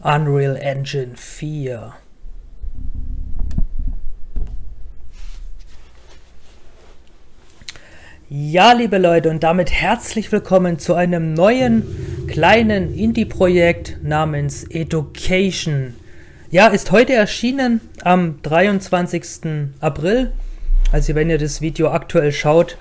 Unreal Engine 4. Ja, liebe Leute, und damit herzlich willkommen zu einem neuen kleinen Indie-Projekt namens Education. Ja, ist heute erschienen am 23. April. Also wenn ihr das Video aktuell schaut,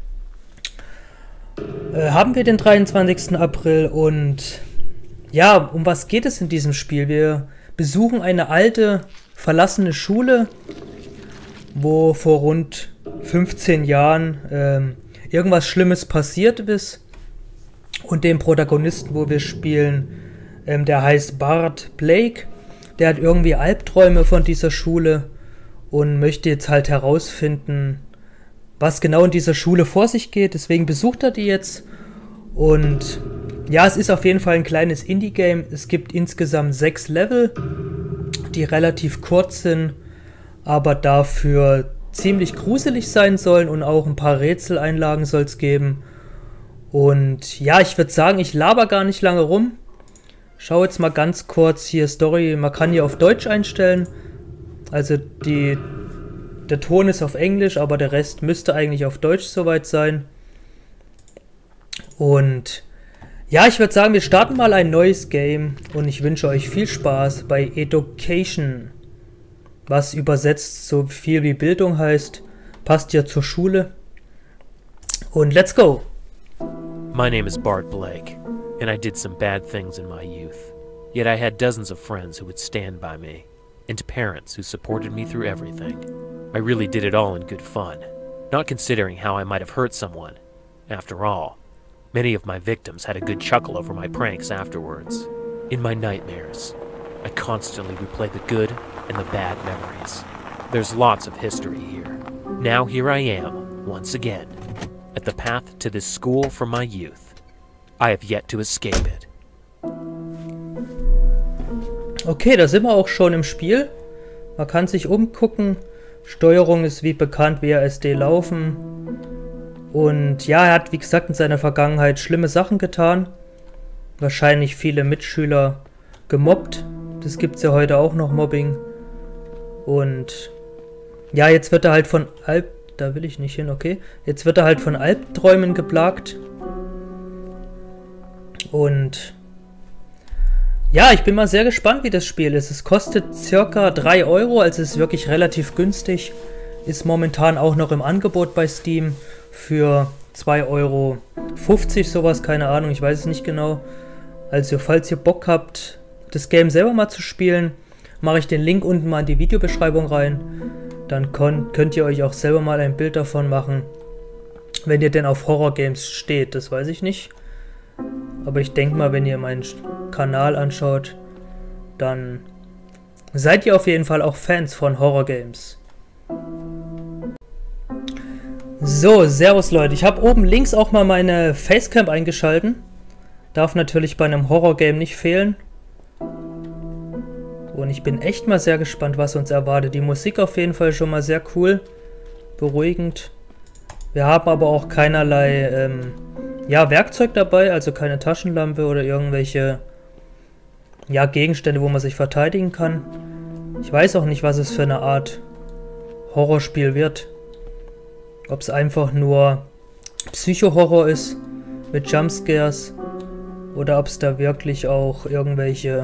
haben wir den 23. April und ja, um was geht es in diesem Spiel? Wir besuchen eine alte, verlassene Schule, wo vor rund 15 Jahren irgendwas Schlimmes passiert ist. Und den Protagonisten, wo wir spielen, der heißt Bart Blake. Der hat irgendwie Albträume von dieser Schule und möchte jetzt halt herausfinden, was genau in dieser Schule vor sich geht. Deswegen besucht er die jetzt. Und ja, es ist auf jeden Fall ein kleines Indie-Game. Es gibt insgesamt 6 Level, die relativ kurz sind, aber dafür ziemlich gruselig sein sollen, und auch ein paar Rätseleinlagen soll es geben. Und ja, ich würde sagen, ich laber gar nicht lange rum. Schau jetzt mal ganz kurz hier Story. Man kann hier auf Deutsch einstellen. Also der Ton ist auf Englisch, aber der Rest müsste eigentlich auf Deutsch soweit sein. Und ja, ich würde sagen, wir starten mal ein neues Game und ich wünsche euch viel Spaß bei Education, was übersetzt so viel wie Bildung heißt. Passt ja zur Schule. Und let's go! My name is Bart Blake, and I did some bad things in my youth. Yet I had dozens of friends who would stand by me, and parents who supported me through everything. I really did it all in good fun, not considering how I might have hurt someone. After all, many of my victims had a good chuckle over my pranks afterwards. In my nightmares, I constantly replay the good and the bad memories. There's lots of history here. Now here I am, once again, at the path to this school from my youth. I have yet to escape it. Okay, da sind wir auch schon im Spiel. Man kann sich umgucken. Steuerung ist wie bekannt WASD laufen. Und ja, er hat wie gesagt in seiner Vergangenheit schlimme Sachen getan. Wahrscheinlich viele Mitschüler gemobbt. Das gibt es ja heute auch noch, Mobbing. Und ja, jetzt wird er halt von Da will ich nicht hin, okay. Jetzt wird er halt von Albträumen geplagt. Und ja, ich bin mal sehr gespannt, wie das Spiel ist. Es kostet ca. 3 Euro, also ist wirklich relativ günstig. Ist momentan auch noch im Angebot bei Steam für 2,50 Euro sowas, keine Ahnung, ich weiß es nicht genau. Also falls ihr Bock habt, das Game selber mal zu spielen, mache ich den Link unten mal in die Videobeschreibung rein. Dann könnt ihr euch auch selber mal ein Bild davon machen, wenn ihr denn auf Horror-Games steht, das weiß ich nicht. Aber ich denke mal, wenn ihr meinen Kanal anschaut, dann seid ihr auf jeden Fall auch Fans von Horror-Games. So, servus Leute, ich habe oben links auch mal meine Facecam eingeschalten. Darf natürlich bei einem Horror-Game nicht fehlen. Und ich bin echt mal sehr gespannt, was uns erwartet. Die Musik auf jeden Fall schon mal sehr cool, beruhigend. Wir haben aber auch keinerlei Werkzeug dabei, also keine Taschenlampe oder irgendwelche Gegenstände, wo man sich verteidigen kann. Ich weiß auch nicht, was es für eine Art Horrorspiel wird. Ob es einfach nur Psycho-Horror ist mit Jumpscares oder ob es da wirklich auch irgendwelche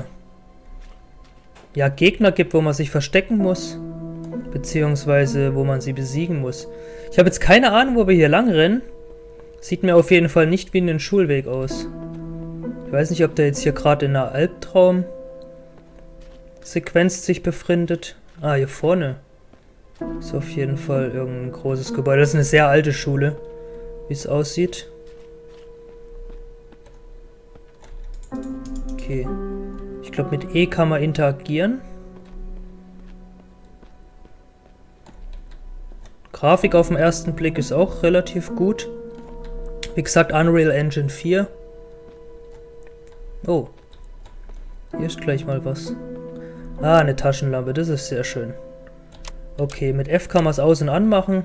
Gegner gibt, wo man sich verstecken muss, beziehungsweise wo man sie besiegen muss. Ich habe jetzt keine Ahnung, wo wir hier lang rennen. Sieht mir auf jeden Fall nicht wie ein Schulweg aus. Ich weiß nicht, ob der jetzt hier gerade in einer Albtraum-Sequenz sich befindet. Ah, hier vorne ist auf jeden Fall irgendein großes Gebäude. Das ist eine sehr alte Schule, wie es aussieht. Okay. Ich glaube, mit E kann man interagieren. Grafik auf den ersten Blick ist auch relativ gut. Wie gesagt, Unreal Engine 4. Oh. Hier ist gleich mal was. Ah, eine Taschenlampe. Das ist sehr schön. Okay, mit F kann man es aus- und anmachen.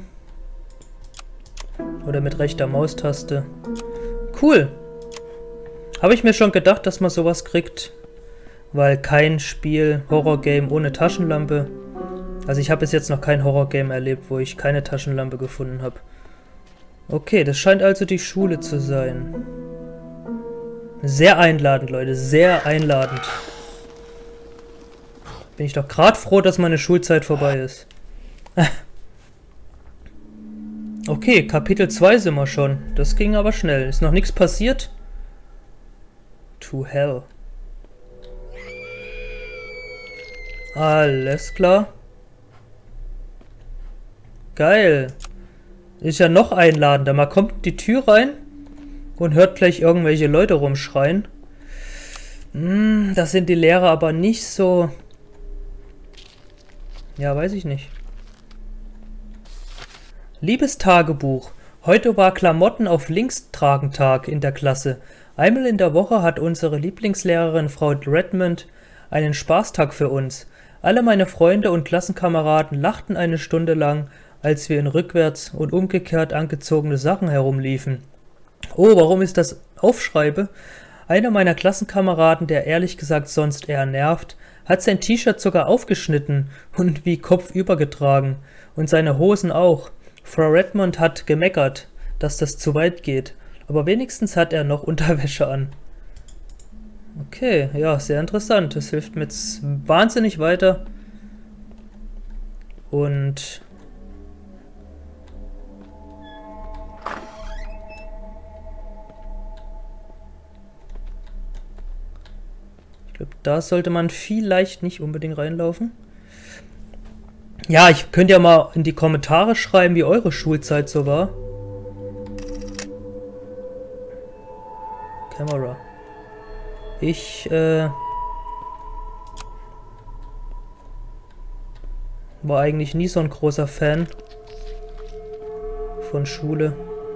Oder mit rechter Maustaste. Cool. Habe ich mir schon gedacht, dass man sowas kriegt. weil kein Spiel, Horrorgame ohne Taschenlampe. Also ich habe bis jetzt noch kein Horrorgame erlebt, wo ich keine Taschenlampe gefunden habe. Okay, das scheint also die Schule zu sein. Sehr einladend, Leute, sehr einladend. Bin ich doch gerade froh, dass meine Schulzeit vorbei ist. Okay, Kapitel 2 sind wir schon. Das ging aber schnell. Ist noch nichts passiert? To hell. Alles klar. Geil. Ist ja noch einladender. Man kommt in die Tür rein und hört gleich irgendwelche Leute rumschreien. Das sind die Lehrer aber nicht so... Ja, weiß ich nicht. Liebes Tagebuch, heute war Klamotten auf Links-Tragen-Tag in der Klasse. Einmal in der Woche hat unsere Lieblingslehrerin Frau Redmond einen Spaßtag für uns. Alle meine Freunde und Klassenkameraden lachten eine Stunde lang, als wir in rückwärts und umgekehrt angezogene Sachen herumliefen. Oh, warum ich das aufschreibe? Einer meiner Klassenkameraden, der ehrlich gesagt sonst eher nervt, hat sein T-Shirt sogar aufgeschnitten und wie kopfüber getragen. Und seine Hosen auch. Frau Redmond hat gemeckert, dass das zu weit geht, aber wenigstens hat er noch Unterwäsche an. Okay, ja, sehr interessant. Das hilft mir jetzt wahnsinnig weiter. Und... ich glaube, da sollte man vielleicht nicht unbedingt reinlaufen. Ja, ich könnte ja mal in die Kommentare schreiben, wie eure Schulzeit so war. Camera. Ich, war eigentlich nie so ein großer Fan von Schule.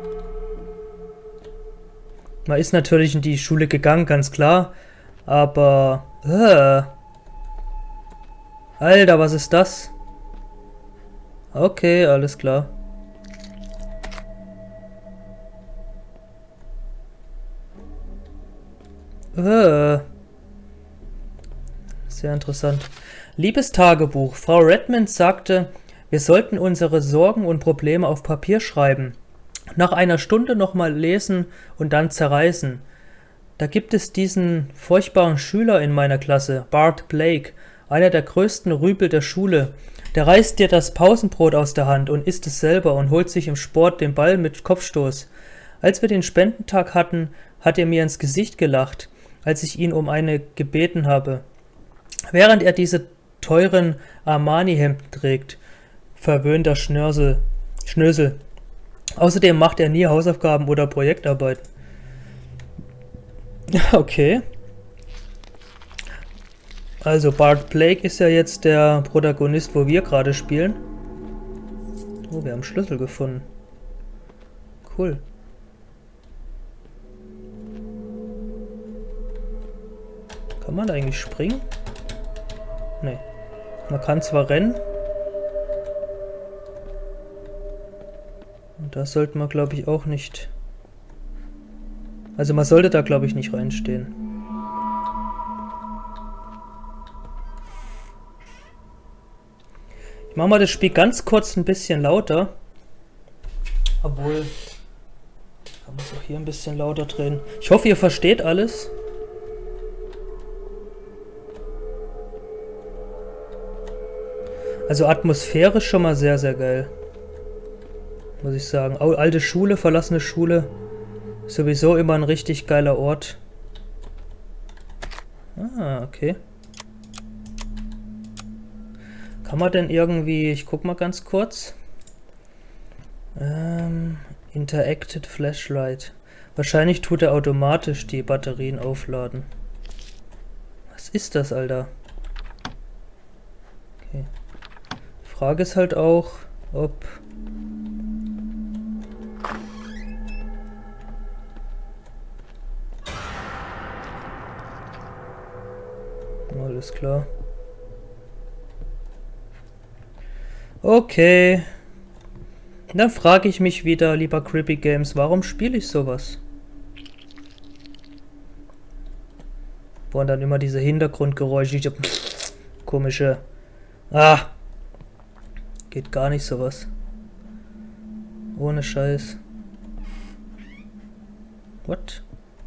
Man ist natürlich in die Schule gegangen, ganz klar. Aber, Alter, was ist das? Okay, alles klar. Sehr interessant. Liebes Tagebuch, Frau Redmond sagte, wir sollten unsere Sorgen und Probleme auf Papier schreiben. Nach einer Stunde nochmal lesen und dann zerreißen. Da gibt es diesen furchtbaren Schüler in meiner Klasse, Bart Blake, einer der größten Rüpel der Schule. Der reißt dir das Pausenbrot aus der Hand und isst es selber und holt sich im Sport den Ball mit Kopfstoß. Als wir den Spendentag hatten, hat er mir ins Gesicht gelacht, als ich ihn um eine gebeten habe. Während er diese teuren Armani-Hemden trägt, verwöhnter Schnösel. Außerdem macht er nie Hausaufgaben oder Projektarbeiten. Okay. Also Bart Blake ist ja jetzt der Protagonist, wo wir gerade spielen. Oh, wir haben Schlüssel gefunden. Cool. Kann man da eigentlich springen? Nee. Man kann zwar rennen. Und da sollte man, glaube ich, auch nicht... Also man sollte da, glaube ich, nicht reinstehen. Ich mache mal das Spiel ganz kurz ein bisschen lauter. Obwohl... kann man es auch hier ein bisschen lauter drehen. Ich hoffe, ihr versteht alles. Also atmosphärisch schon mal sehr, sehr geil. Muss ich sagen. Alte Schule, verlassene Schule. Sowieso immer ein richtig geiler Ort. Ah, okay. Kann man denn irgendwie... Ich guck mal ganz kurz. Interacted Flashlight. Wahrscheinlich tut er automatisch die Batterien aufladen. Was ist das, Alter? Okay. Die Frage ist halt auch, ob... Alles klar. Okay. Dann frage ich mich wieder, lieber Creepy Games, warum spiele ich sowas? Boah, und dann immer diese Hintergrundgeräusche, diese komische... Ah! Geht gar nicht sowas. Ohne Scheiß. What?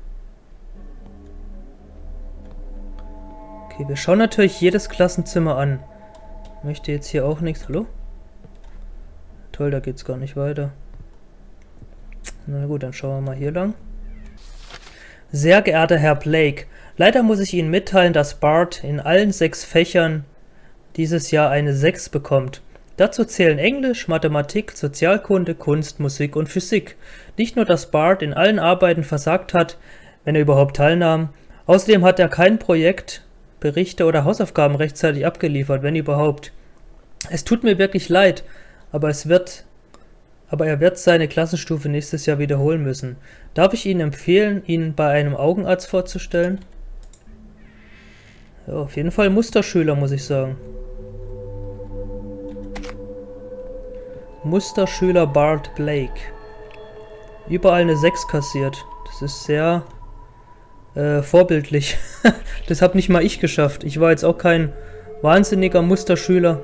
Okay, wir schauen natürlich jedes Klassenzimmer an. Möchte jetzt hier auch nichts. Hallo? Toll, da geht's gar nicht weiter. Na gut, dann schauen wir mal hier lang. Sehr geehrter Herr Blake, leider muss ich Ihnen mitteilen, dass Bart in allen 6 Fächern dieses Jahr eine 6 bekommt. Dazu zählen Englisch, Mathematik, Sozialkunde, Kunst, Musik und Physik. Nicht nur, dass Bart in allen Arbeiten versagt hat, wenn er überhaupt teilnahm, außerdem hat er kein Projekt, Berichte oder Hausaufgaben rechtzeitig abgeliefert, wenn überhaupt. Es tut mir wirklich leid, aber er wird seine Klassenstufe nächstes Jahr wiederholen müssen. Darf ich Ihnen empfehlen, ihn bei einem Augenarzt vorzustellen? Ja, auf jeden Fall Musterschüler, muss ich sagen. Musterschüler Bart Blake. Überall eine 6 kassiert. Das ist sehr vorbildlich. Das habe nicht mal ich geschafft. Ich war jetzt auch kein wahnsinniger Musterschüler.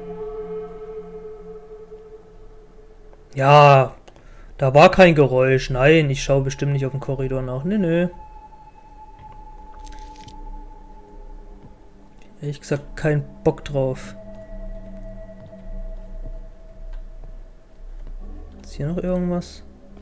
Ja, da war kein Geräusch. Nein, ich schaue bestimmt nicht auf den Korridor nach. Nö. Ehrlich gesagt, kein Bock drauf. Ist hier noch irgendwas?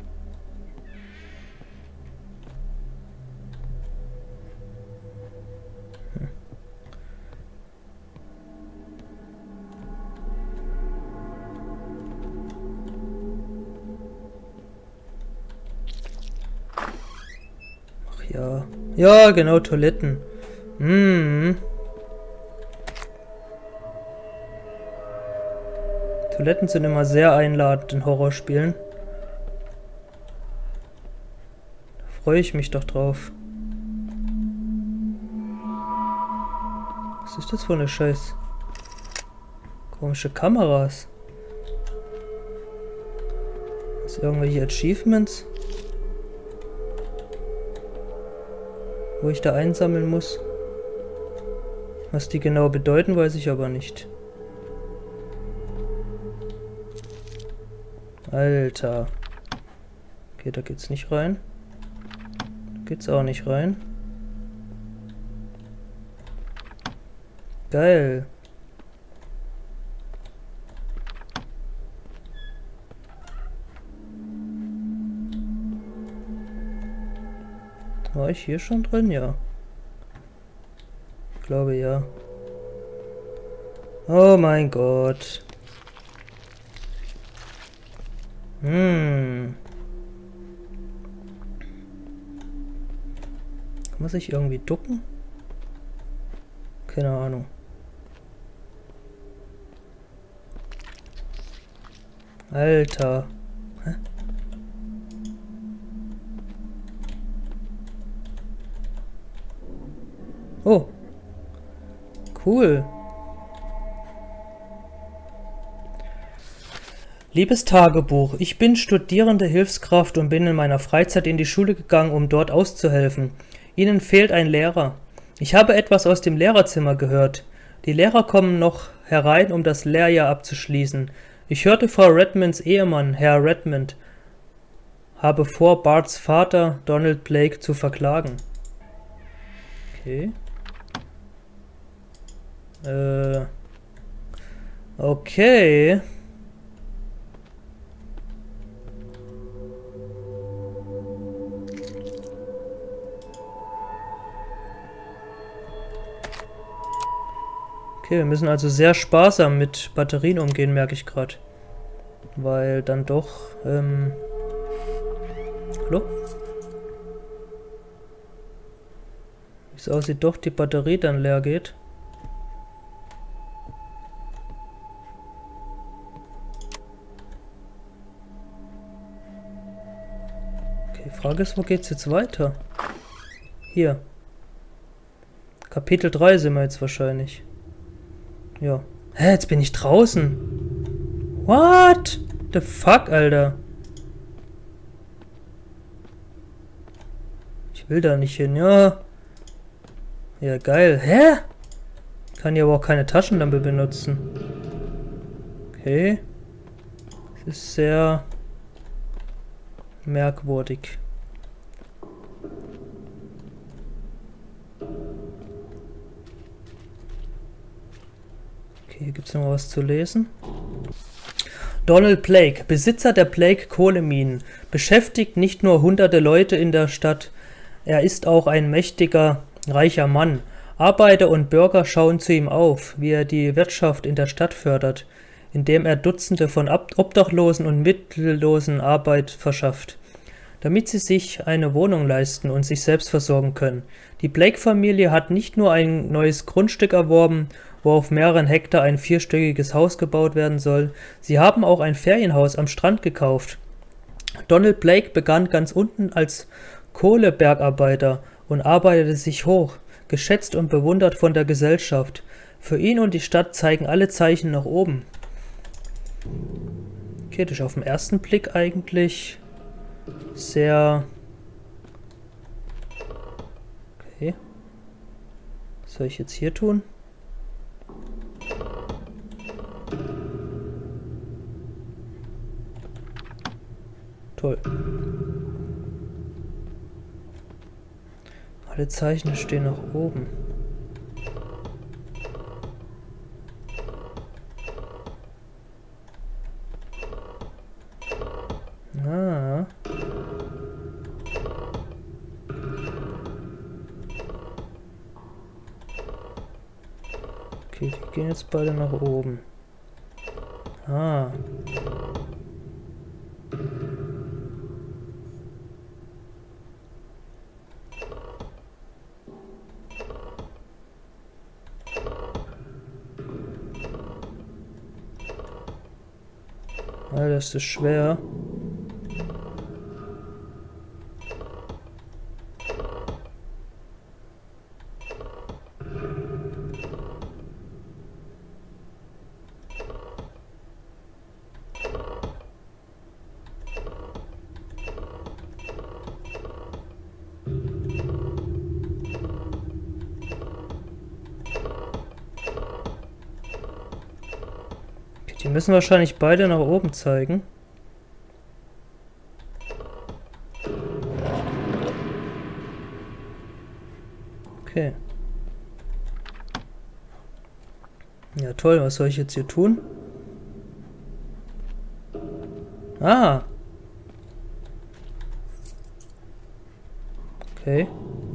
Ja. Ja, genau, Toiletten. Toiletten sind immer sehr einladend in Horrorspielen. Da freue ich mich doch drauf. Was ist das für eine Scheiß? Komische Kameras. Was, irgendwelche Achievements? Wo ich da einsammeln muss. Was die genau bedeuten, weiß ich aber nicht. Alter. Okay, da geht's nicht rein. Da geht's auch nicht rein. Geil. War ich hier schon drin? Ja. Ich glaube ja. Oh mein Gott. Muss ich irgendwie ducken? Keine Ahnung. Alter. Hä? Oh. Cool. Liebes Tagebuch, ich bin studierende Hilfskraft und bin in meiner Freizeit in die Schule gegangen, um dort auszuhelfen. Ihnen fehlt ein Lehrer. Ich habe etwas aus dem Lehrerzimmer gehört. Die Lehrer kommen noch herein, um das Lehrjahr abzuschließen. Ich hörte, Frau Redmonds Ehemann, Herr Redmond, habe vor, Barts Vater, Donald Blake, zu verklagen. Okay. Okay. Okay, wir müssen also sehr sparsam mit Batterien umgehen, merke ich gerade. Weil dann doch, hallo? Wie es aussieht, doch die Batterie dann leer geht. Okay, Frage ist, wo geht's jetzt weiter? Hier. Kapitel 3 sind wir jetzt wahrscheinlich. Ja. Hä, jetzt bin ich draußen. What the fuck, Alter? Ich will da nicht hin, ja. Ja, geil. Hä? Kann ja aber auch keine Taschenlampe benutzen. Okay. Das ist sehr merkwürdig. Okay, hier gibt es noch was zu lesen. Donald Blake, Besitzer der Blake Kohleminen, beschäftigt nicht nur hunderte Leute in der Stadt, er ist auch ein mächtiger, reicher Mann. Arbeiter und Bürger schauen zu ihm auf, wie er die Wirtschaft in der Stadt fördert, indem er Dutzende von Obdachlosen und Mittellosen Arbeit verschafft, damit sie sich eine Wohnung leisten und sich selbst versorgen können. Die Blake-Familie hat nicht nur ein neues Grundstück erworben, wo auf mehreren Hektar ein 4-stöckiges Haus gebaut werden soll, sie haben auch ein Ferienhaus am Strand gekauft. Donald Blake begann ganz unten als Kohlebergarbeiter und arbeitete sich hoch, geschätzt und bewundert von der Gesellschaft. Für ihn und die Stadt zeigen alle Zeichen nach oben. Okay, das ist auf den ersten Blick eigentlich sehr... Okay. Was soll ich jetzt hier tun? Toll. Alle Zeichen stehen nach oben. Ah. Okay, die gehen jetzt beide nach oben. Ah. Alter, das ist schwer. Die müssen wahrscheinlich beide nach oben zeigen. Okay. Ja, toll. Was soll ich jetzt hier tun? Ah. Okay.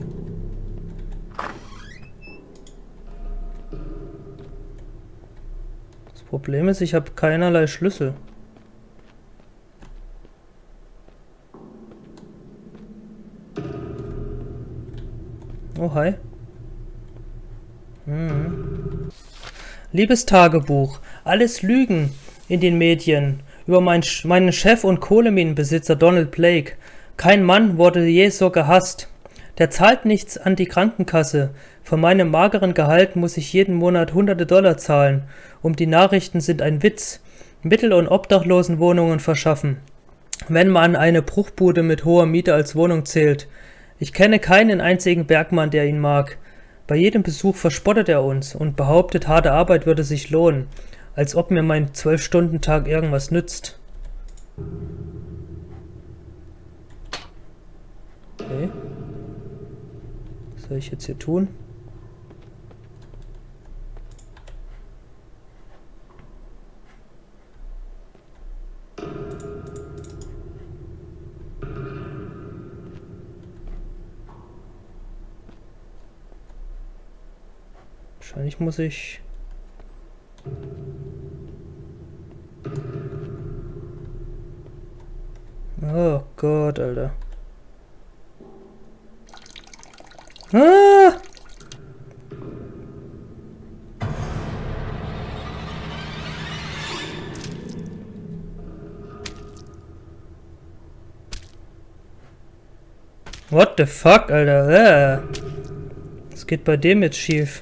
Problem ist, ich habe keinerlei Schlüssel. Oh, hi. Liebes Tagebuch, alles Lügen in den Medien über meinen Chef und Kohleminenbesitzer Donald Blake. Kein Mann wurde je so gehasst. Der zahlt nichts an die Krankenkasse. Von meinem mageren Gehalt muss ich jeden Monat hunderte Dollar zahlen. Die Nachrichten sind ein Witz. Mittel- und Obdachlosenwohnungen verschaffen. Wenn man eine Bruchbude mit hoher Miete als Wohnung zählt. Ich kenne keinen einzigen Bergmann, der ihn mag. Bei jedem Besuch verspottet er uns und behauptet, harte Arbeit würde sich lohnen. Als ob mir mein 12-Stunden-Tag irgendwas nützt. Okay. Was soll ich jetzt hier tun? Wahrscheinlich muss ich... Oh Gott, Alter. Ah! What the fuck, Alter? Was geht bei dem jetzt schief?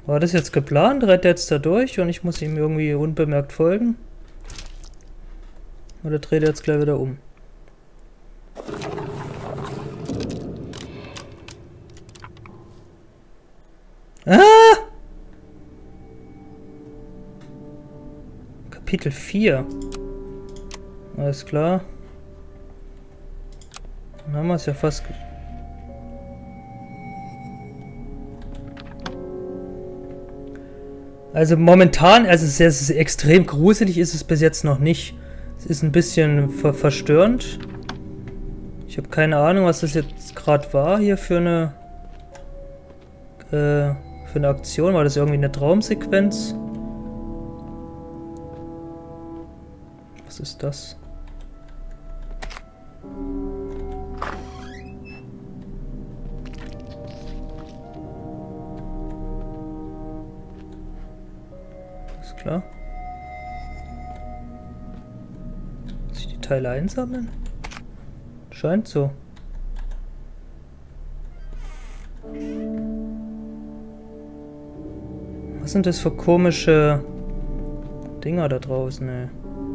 War das jetzt geplant? Rennt er jetzt da durch und ich muss ihm irgendwie unbemerkt folgen? Oder dreht er jetzt gleich wieder um? Ah! Kapitel 4. Alles klar. Dann haben wir es ja fast... Also momentan, also es ist extrem gruselig, ist es bis jetzt noch nicht. Es ist ein bisschen verstörend. Ich habe keine Ahnung, was das jetzt gerade war hier für eine Aktion. War das irgendwie eine Traumsequenz? Was ist das? Ist klar. Muss ich die Teile einsammeln? Scheint so. Was sind das für komische Dinger da draußen, ey?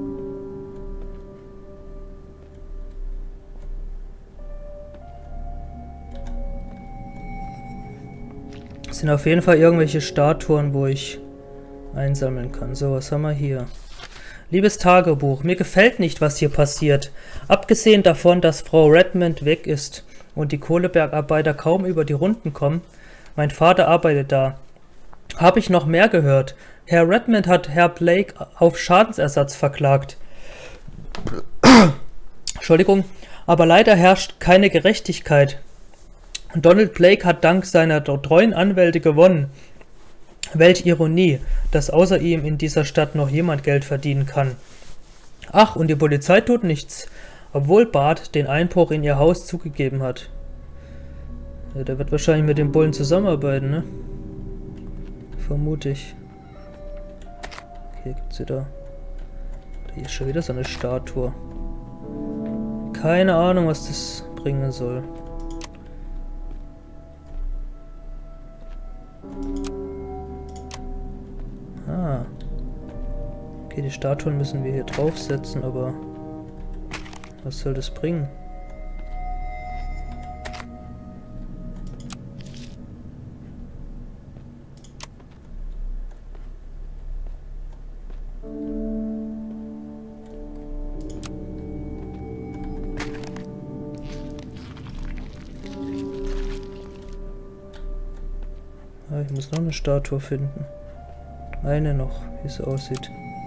Das sind auf jeden Fall irgendwelche Statuen, wo ich einsammeln kann. So, was haben wir hier? Liebes Tagebuch, mir gefällt nicht, was hier passiert. Abgesehen davon, dass Frau Redmond weg ist und die Kohlebergarbeiter kaum über die Runden kommen. Mein Vater arbeitet da. Habe ich noch mehr gehört. Herr Redmond hat Herr Blake auf Schadensersatz verklagt. Entschuldigung, aber leider herrscht keine Gerechtigkeit. Donald Blake hat dank seiner treuen Anwälte gewonnen. Welch Ironie, dass außer ihm in dieser Stadt noch jemand Geld verdienen kann. Ach, und die Polizei tut nichts, obwohl Bart den Einbruch in ihr Haus zugegeben hat. Ja, der wird wahrscheinlich mit dem Bullen zusammenarbeiten, ne? Vermute ich. Okay, gibt's wieder... Hier ist schon wieder so eine Statue. Keine Ahnung, was das bringen soll. Ah. Okay, die Statuen müssen wir hier draufsetzen, aber was soll das bringen? Ah, ich muss noch eine Statue finden. Eine noch, wie es aussieht.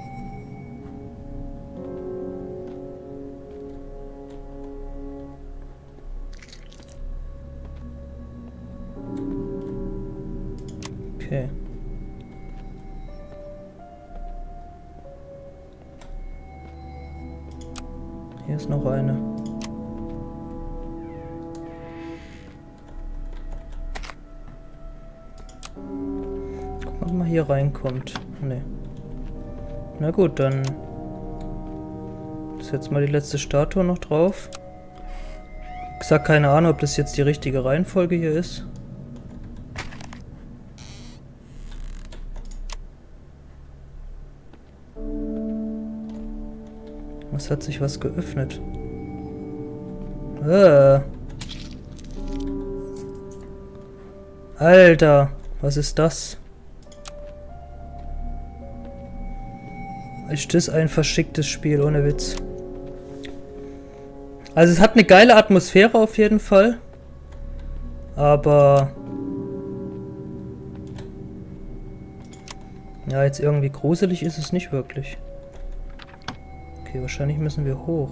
Okay. Hier ist noch eine. Gucken, ob man hier reinkommt. Nee. Na gut, dann setzen wir die letzte Statue noch drauf. Ich sag keine Ahnung, ob das jetzt die richtige Reihenfolge hier ist. Es hat sich was geöffnet. Alter, was ist das? Ist das ein verschicktes Spiel, ohne Witz. Also es hat eine geile Atmosphäre auf jeden Fall. Aber... ja, jetzt irgendwie gruselig ist es nicht wirklich. Okay, wahrscheinlich müssen wir hoch.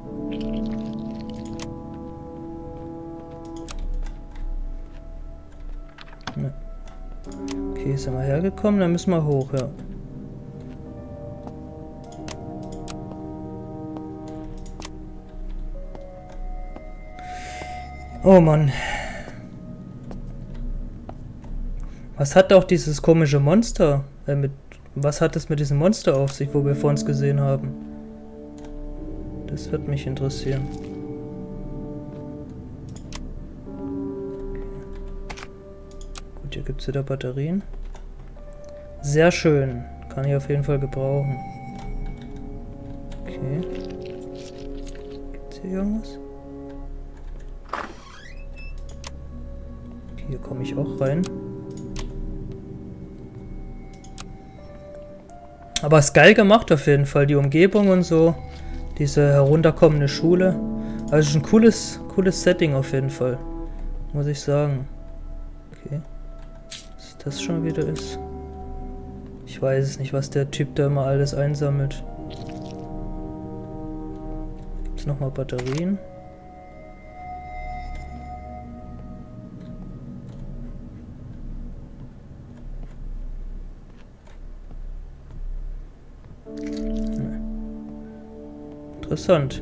Ne. Okay, sind wir hergekommen, dann müssen wir hoch, ja. Oh Mann. Was hat auch dieses komische Monster? Was hat es mit diesem Monster auf sich, wo wir vor uns gesehen haben? Das wird mich interessieren. Okay. Gut, hier gibt es wieder Batterien. Sehr schön. Kann ich auf jeden Fall gebrauchen. Okay. Gibt's hier irgendwas? Okay, hier komme ich auch rein. Aber ist geil gemacht auf jeden Fall, die Umgebung und so. Diese herunterkommende Schule. Also ist ein cooles Setting auf jeden Fall. Muss ich sagen. Okay. Was das schon wieder ist. Ich weiß es nicht, was der Typ da immer alles einsammelt. Gibt es nochmal Batterien? Interessant.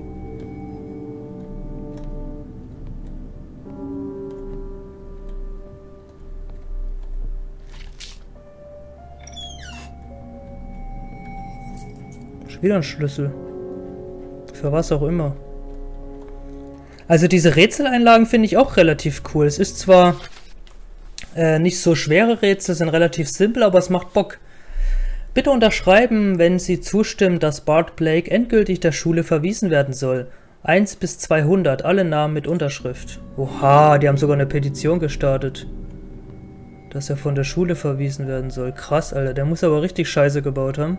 Schon wieder ein Schlüssel. Für was auch immer. Also diese Rätseleinlagen finde ich auch relativ cool. Es ist zwar nicht so schwere Rätsel, sind relativ simpel, aber es macht Bock. Bitte unterschreiben, wenn Sie zustimmen, dass Bart Blake endgültig der Schule verwiesen werden soll. 1 bis 200, alle Namen mit Unterschrift. Oha, die haben sogar eine Petition gestartet. Dass er von der Schule verwiesen werden soll. Krass, Alter, der muss aber richtig Scheiße gebaut haben.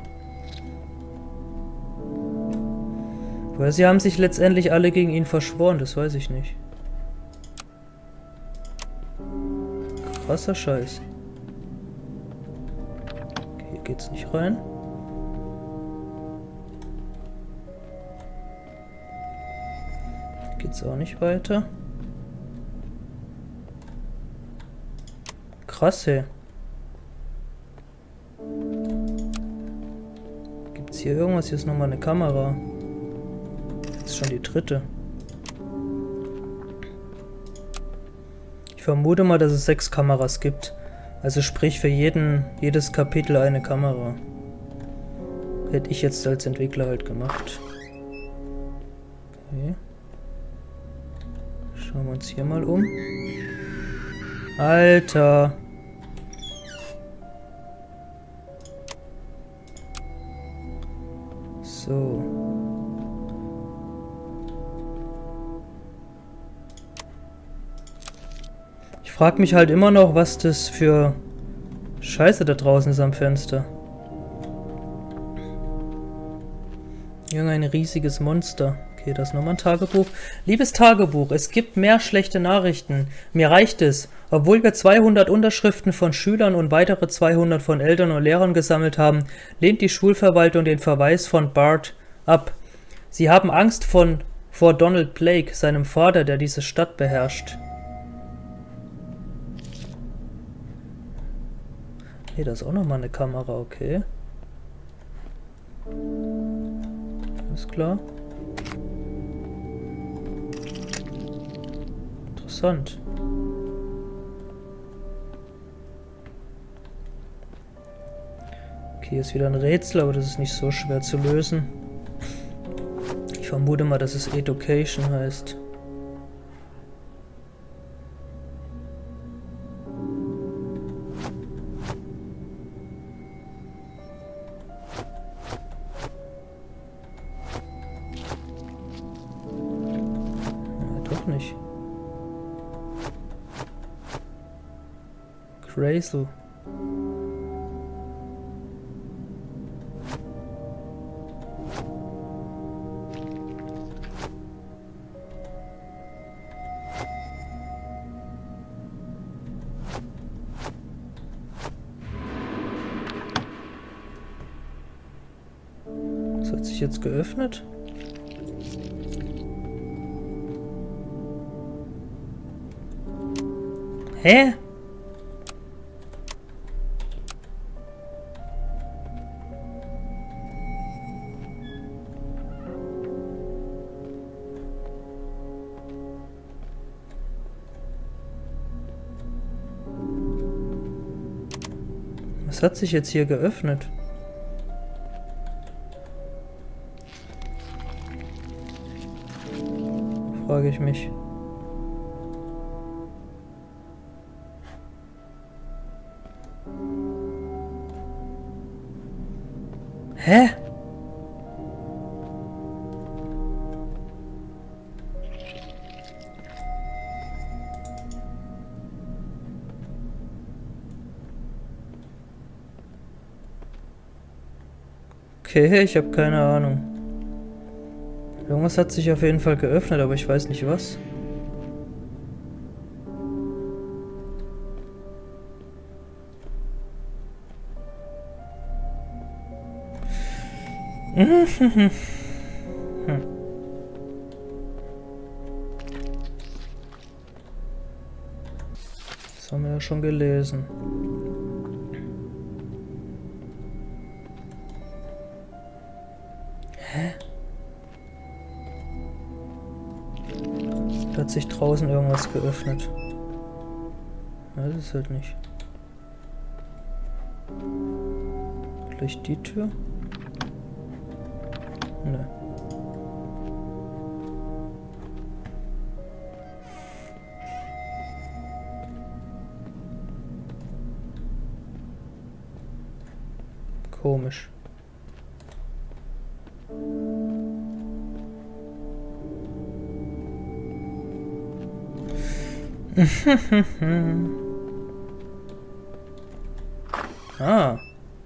Weil sie haben sich letztendlich alle gegen ihn verschworen, das weiß ich nicht. Krasser Scheiß. Hier geht's nicht rein. Hier geht's auch nicht weiter. Krass, hey. Gibt's hier irgendwas? Hier ist nochmal eine Kamera. Das ist schon die dritte. Ich vermute mal, dass es 6 Kameras gibt. Also sprich für jedes Kapitel eine Kamera. Hätte ich jetzt als Entwickler halt gemacht. Okay. Schauen wir uns hier mal um. Alter! So. Ich frage mich halt immer noch, was das für Scheiße da draußen ist am Fenster. Irgendein riesiges Monster. Okay, das ist nochmal ein Tagebuch. Liebes Tagebuch, es gibt mehr schlechte Nachrichten. Mir reicht es. Obwohl wir 200 Unterschriften von Schülern und weitere 200 von Eltern und Lehrern gesammelt haben, lehnt die Schulverwaltung den Verweis von Bart ab. Sie haben Angst vor Donald Blake, seinem Vater, der diese Stadt beherrscht. Hier, da ist auch nochmal eine Kamera, okay. Alles klar. Interessant. Okay, hier ist wieder ein Rätsel, aber das ist nicht so schwer zu lösen. Ich vermute mal, dass es Education heißt. Nicht. Crazy. Das hat sich jetzt geöffnet. Hä? Was hat sich jetzt hier geöffnet? Frage ich mich. Hä? Okay, ich habe keine Ahnung. Irgendwas hat sich auf jeden Fall geöffnet, aber ich weiß nicht was. Das haben wir ja schon gelesen. Hä? Da hat sich draußen irgendwas geöffnet. Ja, das ist halt nicht. Vielleicht die Tür? Ne. Komisch. Ah.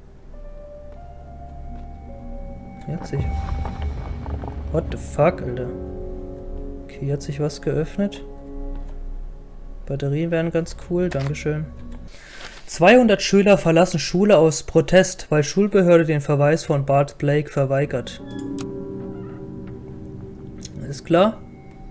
Hier hat sich... What the fuck, Alter? Okay, hier hat sich was geöffnet. Batterien wären ganz cool, dankeschön. 200 Schüler verlassen Schule aus Protest, weil Schulbehörde den Verweis von Bart Blake verweigert. Ist klar?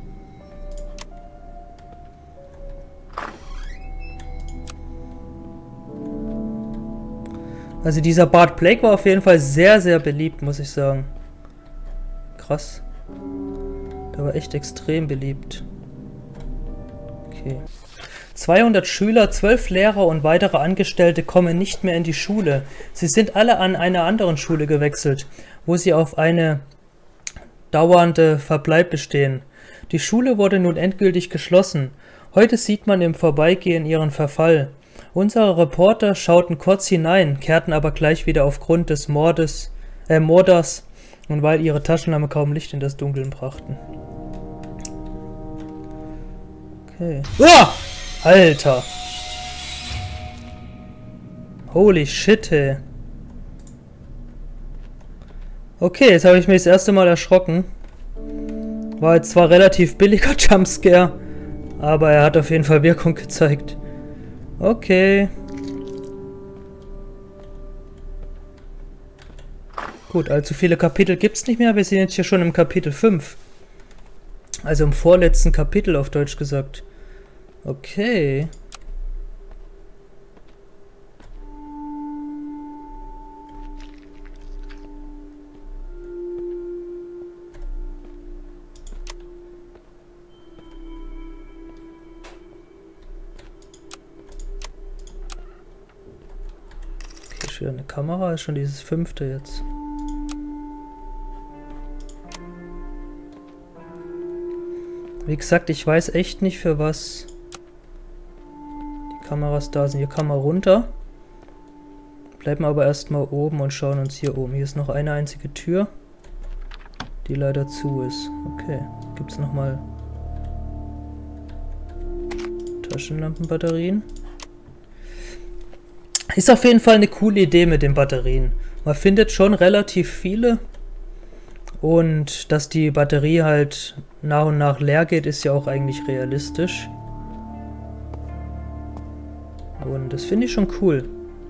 Also dieser Bart Blake war auf jeden Fall sehr, sehr beliebt, muss ich sagen. Krass. Der war echt extrem beliebt. Okay. 200 Schüler, 12 Lehrer und weitere Angestellte kommen nicht mehr in die Schule. Sie sind alle an einer anderen Schule gewechselt, wo sie auf eine dauernde Verbleib bestehen. Die Schule wurde nun endgültig geschlossen. Heute sieht man im Vorbeigehen ihren Verfall. Unsere Reporter schauten kurz hinein, kehrten aber gleich wieder aufgrund des Morders und weil ihre Taschenlampe kaum Licht in das Dunkeln brachten. Okay. Uah! Alter! Holy shit, ey. Okay, jetzt habe ich mich das erste Mal erschrocken. War jetzt zwar relativ billiger Jumpscare, aber er hat auf jeden Fall Wirkung gezeigt. Okay. Gut, allzu viele Kapitel gibt es nicht mehr. Wir sind jetzt hier schon im Kapitel 5. Also im vorletzten Kapitel auf Deutsch gesagt. Okay. Wieder eine Kamera, ist schon dieses 5. jetzt. Wie gesagt, ich weiß echt nicht, für was die Kameras da sind. Hier kann man runter. Bleiben aber erstmal oben und schauen uns hier oben. Hier ist noch eine einzige Tür, die leider zu ist. Okay, gibt es nochmal Taschenlampenbatterien. Ist auf jeden Fall eine coole Idee mit den Batterien. Man findet schon relativ viele. Und dass die Batterie halt nach und nach leer geht, ist ja auch eigentlich realistisch. Und das finde ich schon cool.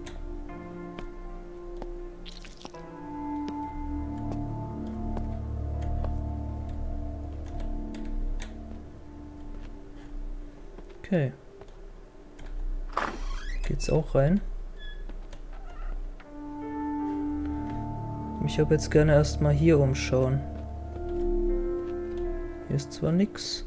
Okay. Geht's auch rein? Ich habe jetzt gerne erstmal hier umschauen. Hier ist zwar nichts.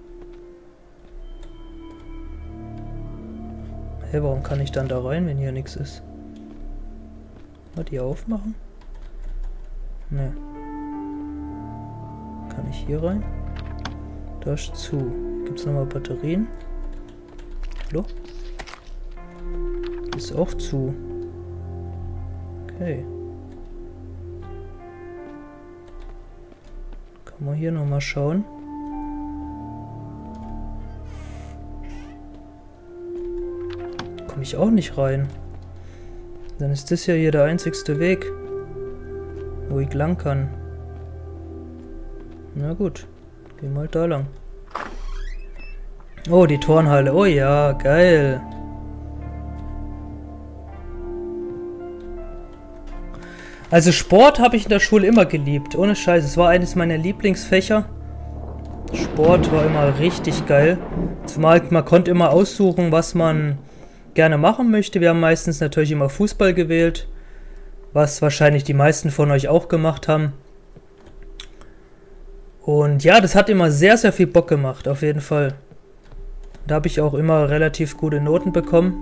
Hey, warum kann ich dann da rein, wenn hier nichts ist? Mal die aufmachen? Ne. Kann ich hier rein? Da ist zu. Gibt es nochmal Batterien? Hallo? Ist auch zu. Okay. Mal hier nochmal schauen. Komme ich auch nicht rein. Dann ist das ja hier der einzigste Weg, wo ich lang kann. Na gut, gehen wir halt da lang. Oh, die Turnhalle. Oh ja, geil. Also Sport habe ich in der Schule immer geliebt. Ohne Scheiß. Es war eines meiner Lieblingsfächer. Sport war immer richtig geil. Zumal man konnte immer aussuchen, was man gerne machen möchte. Wir haben meistens natürlich immer Fußball gewählt. Was wahrscheinlich die meisten von euch auch gemacht haben. Und ja, das hat immer sehr, sehr viel Bock gemacht. Auf jeden Fall. Da habe ich auch immer relativ gute Noten bekommen.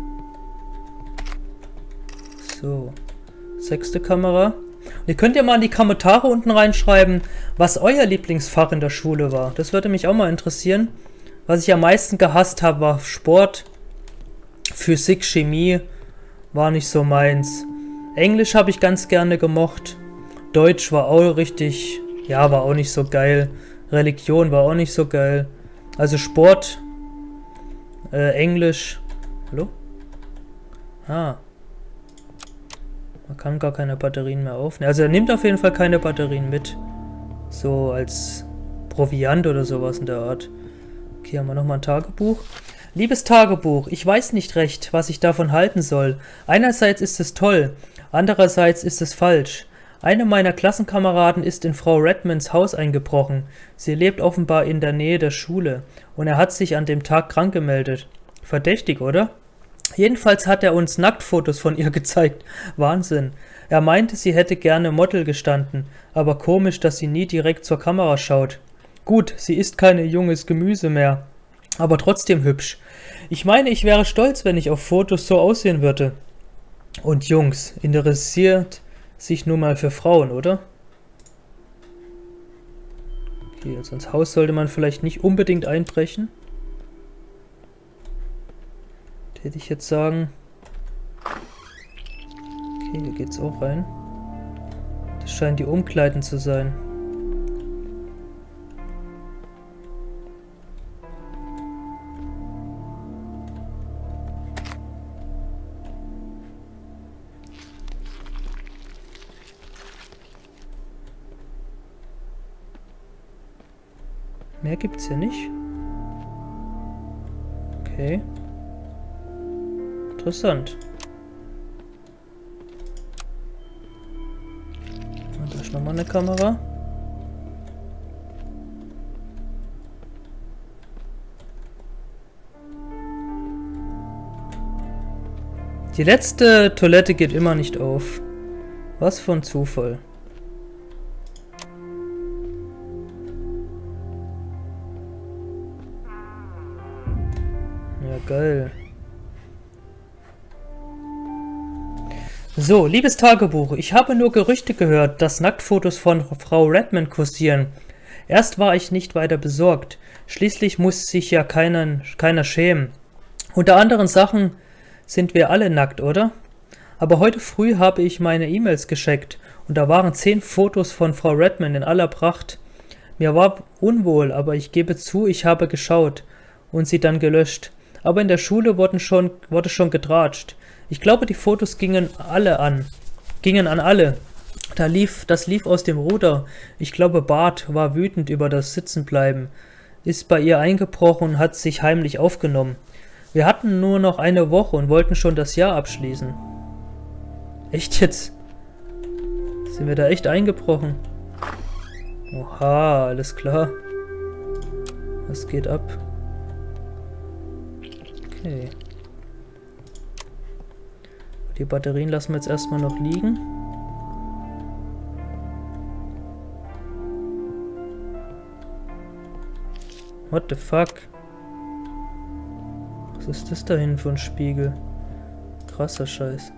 So. 6. Kamera. Und ihr könnt ja mal in die Kommentare unten reinschreiben, was euer Lieblingsfach in der Schule war. Das würde mich auch mal interessieren. Was ich am meisten gehasst habe, war Sport. Physik, Chemie war nicht so meins. Englisch habe ich ganz gerne gemocht. Deutsch war auch richtig, ja, war auch nicht so geil. Religion war auch nicht so geil. Also Sport, Englisch. Hallo? Ah. Man kann gar keine Batterien mehr aufnehmen. Also er nimmt auf jeden Fall keine Batterien mit. So als Proviant oder sowas in der Art. Okay, haben wir nochmal ein Tagebuch. Liebes Tagebuch, ich weiß nicht recht, was ich davon halten soll. Einerseits ist es toll, andererseits ist es falsch. Eine meiner Klassenkameraden ist in Frau Redmonds Haus eingebrochen. Sie lebt offenbar in der Nähe der Schule und er hat sich an dem Tag krank gemeldet. Verdächtig, oder? Jedenfalls hat er uns Nacktfotos von ihr gezeigt. Wahnsinn. Er meinte, sie hätte gerne Model gestanden, aber komisch, dass sie nie direkt zur Kamera schaut. Gut, sie ist keine junges Gemüse mehr, aber trotzdem hübsch. Ich meine, ich wäre stolz, wenn ich auf Fotos so aussehen würde. Und Jungs, interessiert sich nun mal für Frauen, oder? Okay, also ins Haus sollte man vielleicht nicht unbedingt einbrechen. Hätte ich jetzt sagen. Okay, hier geht's auch rein. Das scheinen die Umkleiden zu sein. Mehr gibt's hier nicht. Okay. Interessant. Und da ist nochmal eine Kamera. Die letzte Toilette geht immer nicht auf. Was für ein Zufall. Ja, geil. So, liebes Tagebuch, ich habe nur Gerüchte gehört, dass Nacktfotos von Frau Redmond kursieren. Erst war ich nicht weiter besorgt. Schließlich muss sich ja keiner schämen. Unter anderen Sachen sind wir alle nackt, oder? Aber heute früh habe ich meine E-Mails gecheckt und da waren 10 Fotos von Frau Redmond in aller Pracht. Mir war unwohl, aber ich gebe zu, ich habe geschaut und sie dann gelöscht. Aber in der Schule wurde schon getratscht. Ich glaube, die Fotos gingen an alle. Das lief aus dem Ruder. Ich glaube, Bart war wütend über das Sitzenbleiben, ist bei ihr eingebrochen und hat sich heimlich aufgenommen. Wir hatten nur noch eine Woche und wollten schon das Jahr abschließen. Echt jetzt? Sind wir da echt eingebrochen? Oha, alles klar. Was geht ab? Okay. Die Batterien lassen wir jetzt erstmal noch liegen. What the fuck? Was ist das da hinten für ein Spiegel? Krasser Scheiß.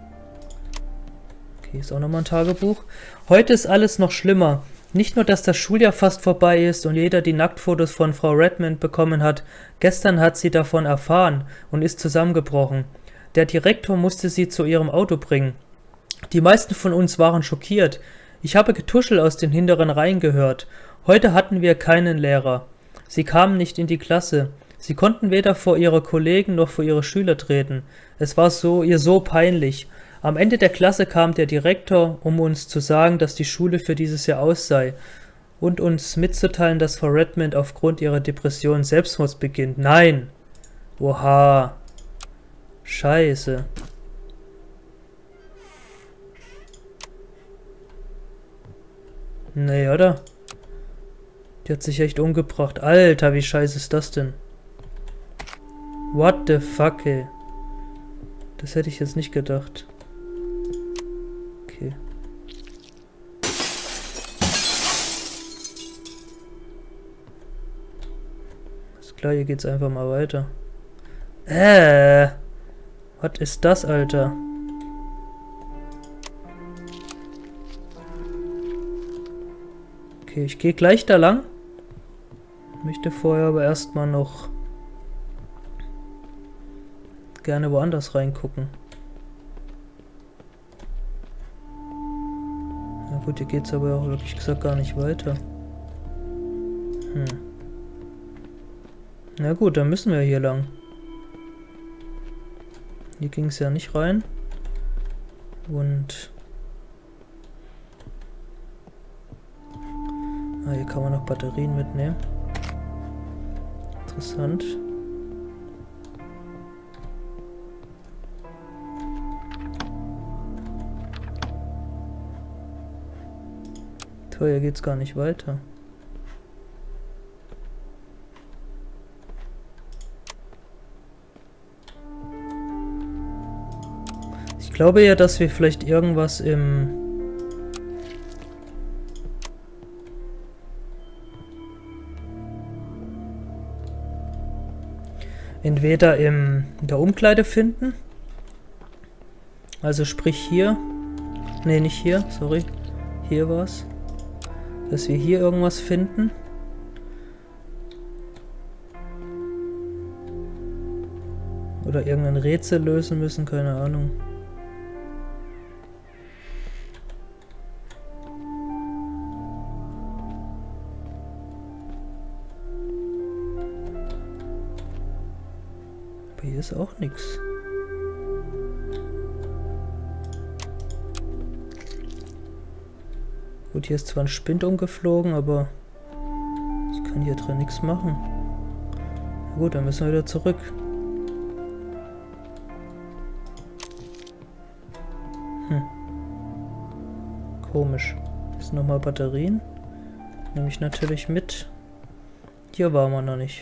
Okay, ist auch nochmal ein Tagebuch. Heute ist alles noch schlimmer. Nicht nur, dass das Schuljahr fast vorbei ist und jeder die Nacktfotos von Frau Redmond bekommen hat. Gestern hat sie davon erfahren und ist zusammengebrochen. Der Direktor musste sie zu ihrem Auto bringen. Die meisten von uns waren schockiert. Ich habe Getuschel aus den hinteren Reihen gehört. Heute hatten wir keinen Lehrer. Sie kamen nicht in die Klasse. Sie konnten weder vor ihre Kollegen noch vor ihre Schüler treten. Es war ihr so peinlich. Am Ende der Klasse kam der Direktor, um uns zu sagen, dass die Schule für dieses Jahr aus sei und uns mitzuteilen, dass Frau Redmond aufgrund ihrer Depression Selbstmord beginnt. Nein! Oha! Scheiße. Nee, oder? Die hat sich echt umgebracht. Alter, wie scheiße ist das denn? What the fuck, ey? Das hätte ich jetzt nicht gedacht. Okay. Ist klar, hier geht's einfach mal weiter. Was ist das, Alter? Okay, ich gehe gleich da lang. Möchte vorher aber erstmal noch gerne woanders reingucken. Na gut, hier geht's aber auch wirklich gesagt gar nicht weiter. Na gut, dann müssen wir hier lang. Hier ging es ja nicht rein. Und hier kann man noch Batterien mitnehmen. Interessant. Toll, hier geht's gar nicht weiter. Ich glaube ja, dass wir vielleicht irgendwas entweder in der Umkleide finden. Also sprich hier. Ne, nicht hier, sorry. Hier war's. Dass wir hier irgendwas finden. Oder irgendein Rätsel lösen müssen, keine Ahnung. Aber hier ist auch nichts. Gut, hier ist zwar ein Spind umgeflogen, aber ich kann hier drin nichts machen. Na gut, dann müssen wir wieder zurück. Komisch. Hier sind nochmal Batterien. Nehme ich natürlich mit. Hier waren wir noch nicht.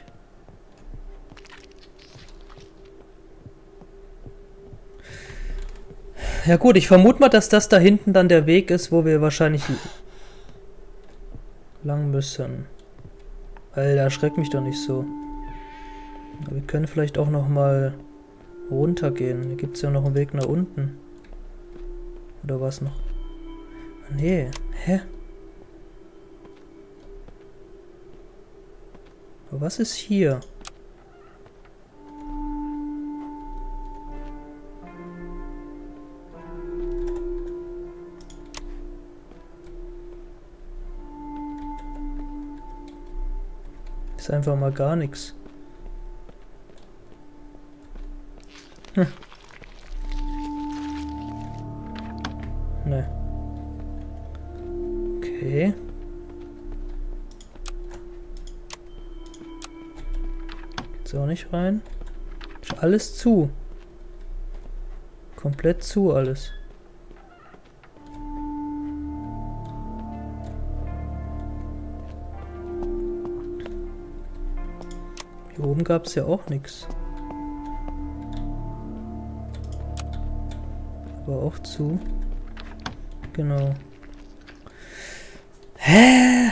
Ja gut, ich vermute mal, dass das da hinten dann der Weg ist, wo wir wahrscheinlich lang müssen. Alter, erschreck mich doch nicht so. Aber wir können vielleicht auch noch mal runtergehen. Hier gibt es ja noch einen Weg nach unten. Oder was noch? Nee, hä? Aber was ist hier? Ist einfach mal gar nichts. Ne. Okay. Geht's auch nicht rein. Ist alles zu. Komplett zu alles. Hier oben gab es ja auch nichts. Aber auch zu. Genau. Hä?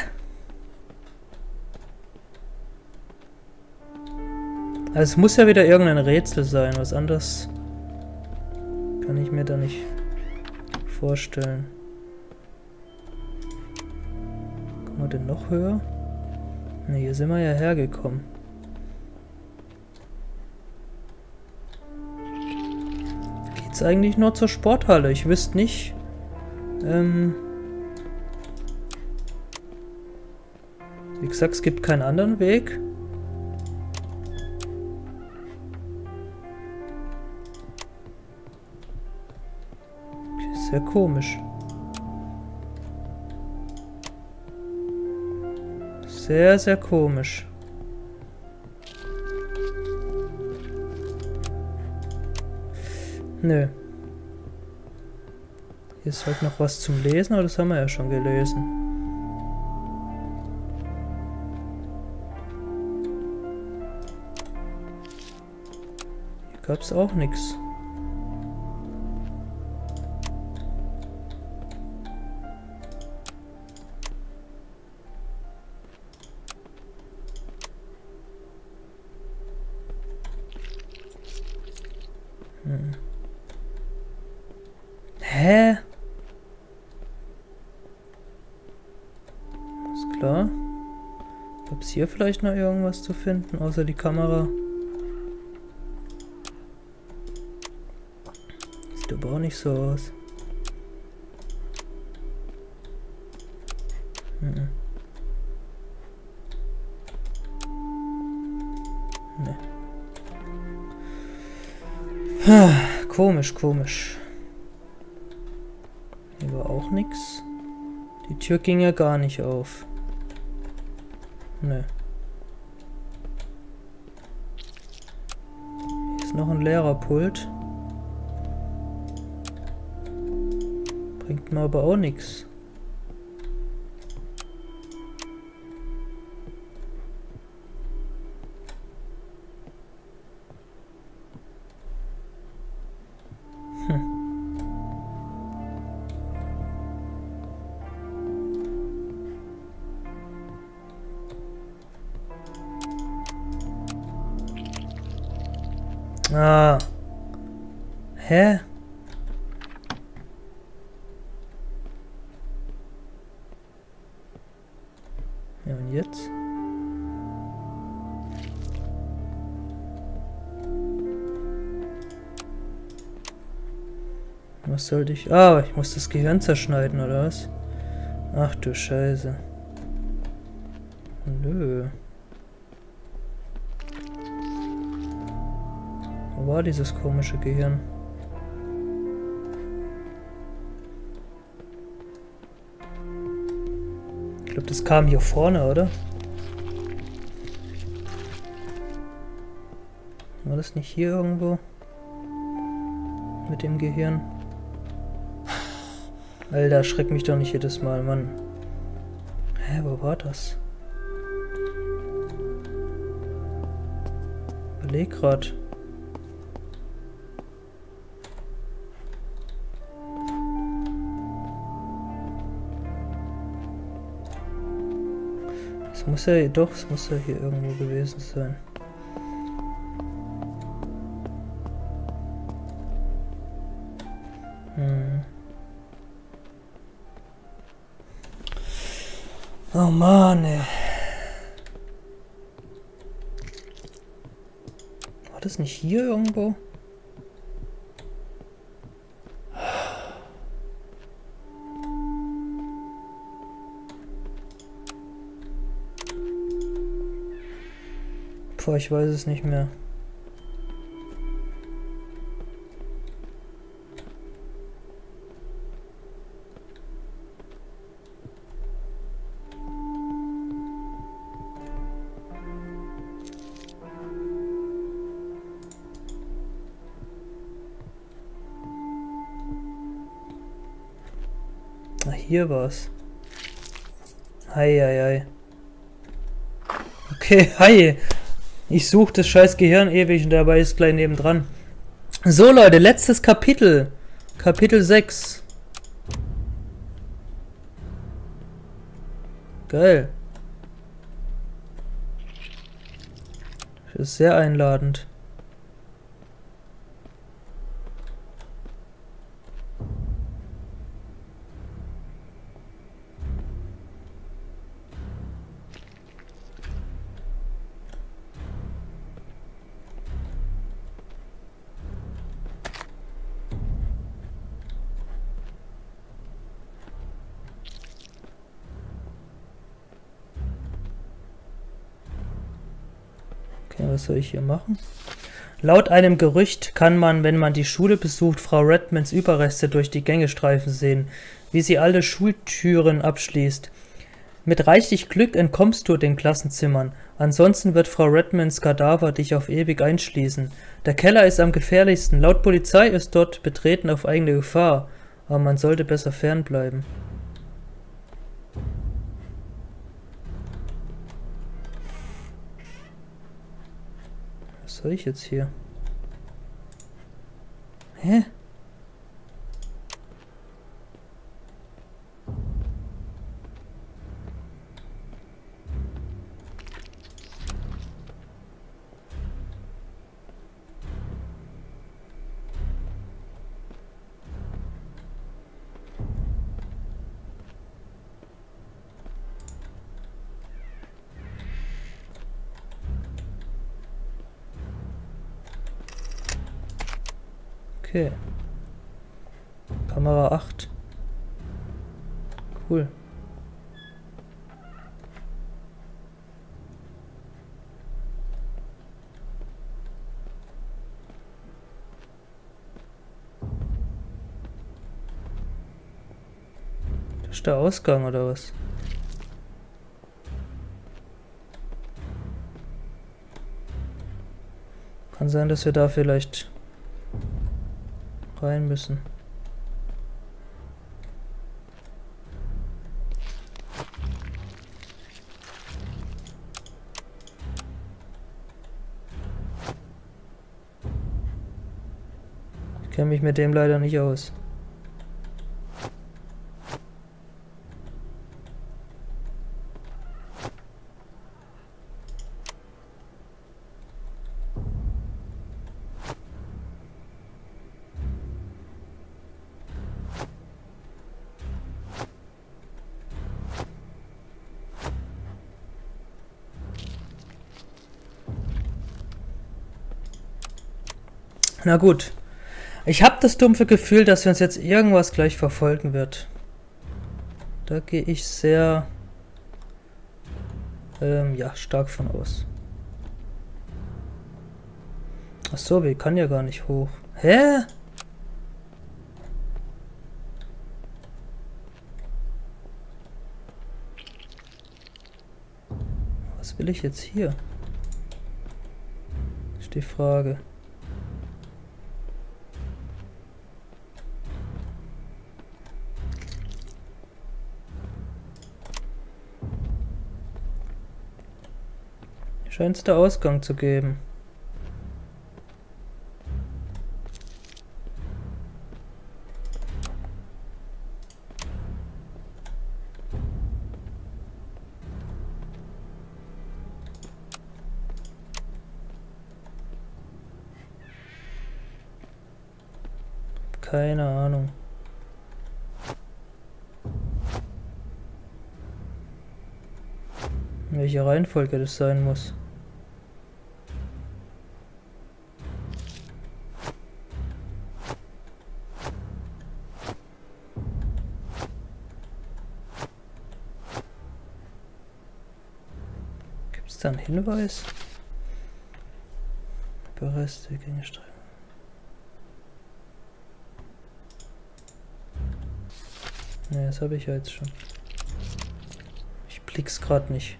Also es muss ja wieder irgendein Rätsel sein. Was anderes kann ich mir da nicht vorstellen. Kommen wir denn noch höher? Ne, hier sind wir ja hergekommen. Geht's eigentlich nur zur Sporthalle? Ich wüsste nicht. gesagt, es gibt keinen anderen Weg. Okay, sehr komisch. Sehr, sehr komisch. Nö. Hier ist halt noch was zum Lesen, aber das haben wir ja schon gelesen. Hier gab es auch nichts. Hä? Ist klar. Gab es hier vielleicht noch irgendwas zu finden, außer die Kamera? Sieht aber auch nicht so aus. Nee. Komisch, komisch. Hier war auch nichts. Die Tür ging ja gar nicht auf. Ne. Hier ist noch ein Lehrerpult. Bringt mir aber auch nichts. Ah. Hä? Ja, und jetzt? Was sollte ich... Ah, ich muss das Gehirn zerschneiden, oder was? Ach du Scheiße. Nö. Wo war dieses komische Gehirn? Ich glaube, das kam hier vorne, oder? War das nicht hier irgendwo? Mit dem Gehirn? Alter, schreck mich doch nicht jedes Mal, Mann. Hä, wo war das? Überleg grad. Es muss ja doch, es muss ja hier irgendwo gewesen sein. Oh Mann, ey. War das nicht hier irgendwo? Boah, ich weiß es nicht mehr. Ah, hier war's. Hei, hei, hei. Okay, hi. Ich suche das scheiß Gehirn ewig und dabei ist gleich nebendran. So Leute, letztes Kapitel. Kapitel 6. Geil. Das ist sehr einladend. Okay, was soll ich hier machen? Laut einem Gerücht kann man, wenn man die Schule besucht, Frau Redmonds Überreste durch die Gänge streifen sehen, wie sie alle Schultüren abschließt. Mit reichlich Glück entkommst du den Klassenzimmern, ansonsten wird Frau Redmonds Kadaver dich auf ewig einschließen. Der Keller ist am gefährlichsten, laut Polizei ist dort Betreten auf eigene Gefahr, aber man sollte besser fernbleiben. Was soll ich jetzt hier? Hä? Okay. Kamera 8. Cool. Das ist der Ausgang, oder was? Kann sein, dass wir da vielleicht rein müssen. Ich kenne mich mit dem leider nicht aus. Na gut. Ich habe das dumpfe Gefühl, dass wir uns jetzt irgendwas gleich verfolgen wird. Da gehe ich sehr ja, stark von aus. Ach so, wir können ja gar nicht hoch. Hä? Was will ich jetzt hier? Das ist die Frage. Scheint es der Ausgang zu geben. Keine Ahnung. In welcher Reihenfolge das sein muss. Gibt es da einen Hinweis? Überreste, Gängestreifen. Ne, das habe ich ja jetzt schon. Ich blick's gerade nicht.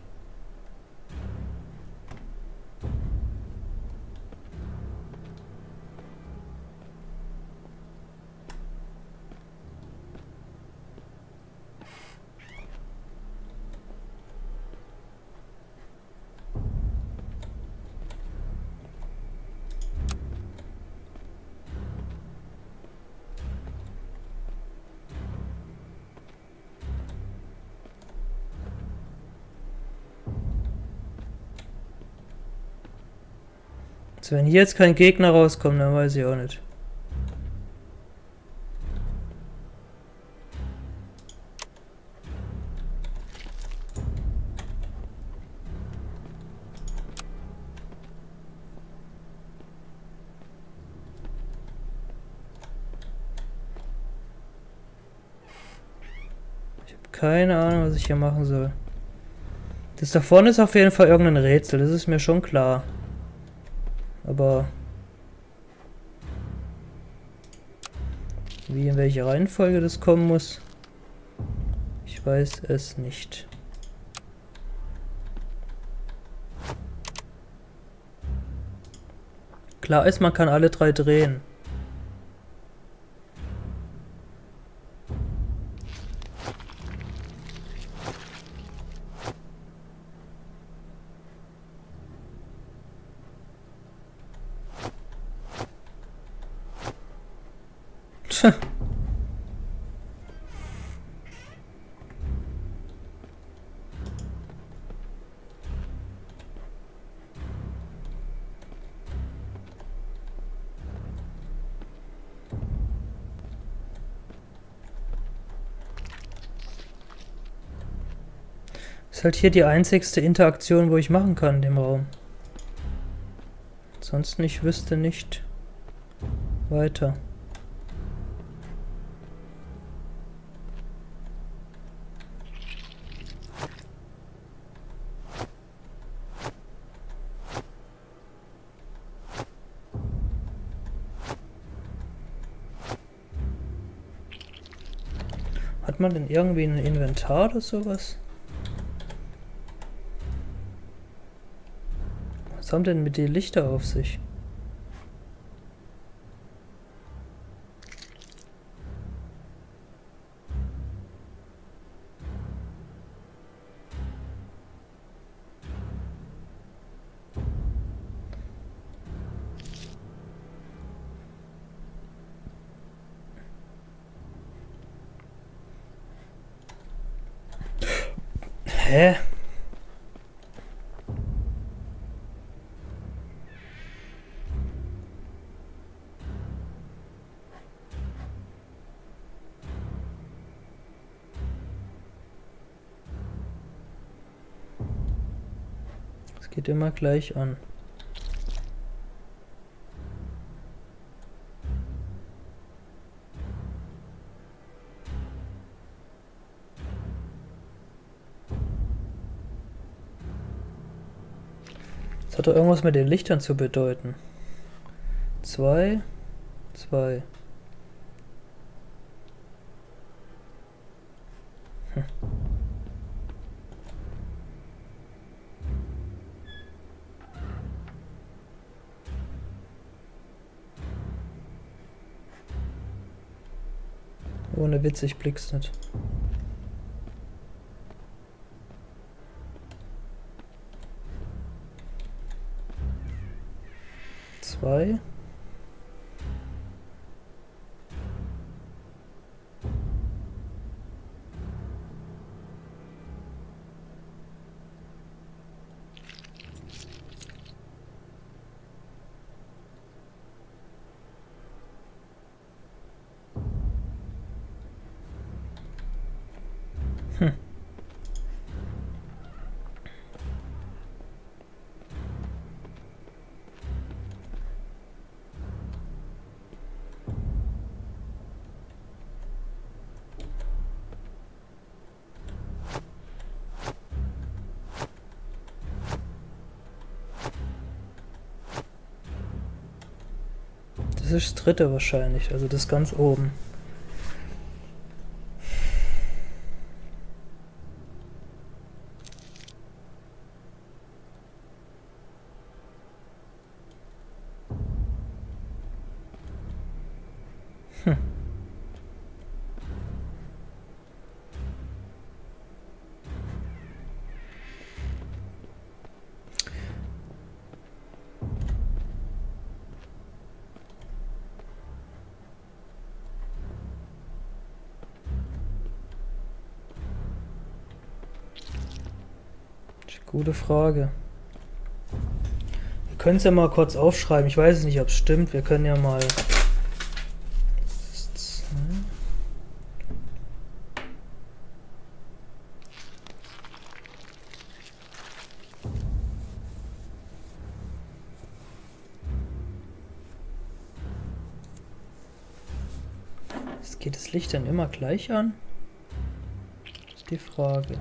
Also wenn hier jetzt kein Gegner rauskommt, dann weiß ich auch nicht. Ich habe keine Ahnung, was ich hier machen soll. Das da vorne ist auf jeden Fall irgendein Rätsel, das ist mir schon klar. Aber wie, in welche Reihenfolge das kommen muss, ich weiß es nicht. Klar ist, man kann alle 3 drehen. Tja. Ist halt hier die einzigste Interaktion, wo ich machen kann in dem Raum. Ansonsten, ich wüsste nicht weiter. Hat man denn irgendwie ein Inventar oder sowas? Was haben denn mit den Lichter auf sich? Hä? Es geht immer gleich an. Das hat doch irgendwas mit den Lichtern zu bedeuten. 2, 2. Ohne Witz, ich blick's nicht. Zwei. Das ist das dritte wahrscheinlich, also das ganz oben. Gute Frage. Wir können es ja mal kurz aufschreiben. Ich weiß nicht, ob es stimmt. Wir können ja mal... Geht das Licht dann immer gleich an? Das ist die Frage.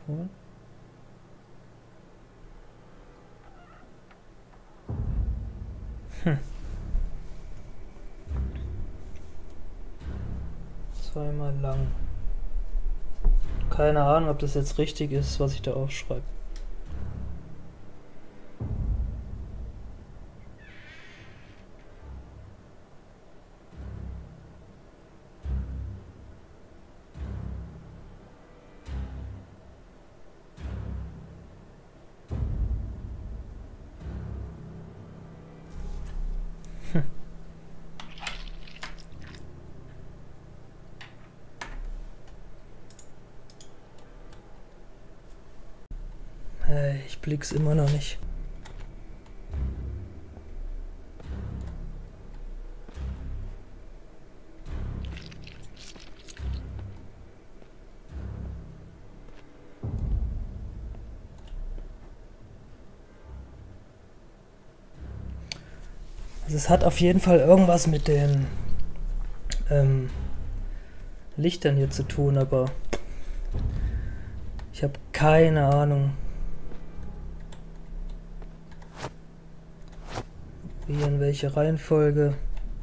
Zweimal lang. Keine Ahnung, ob das jetzt richtig ist, was ich da aufschreibe. Ich blick's immer noch nicht. Also es hat auf jeden Fall irgendwas mit den Lichtern hier zu tun, aber ich habe keine Ahnung. Wie, in welche Reihenfolge?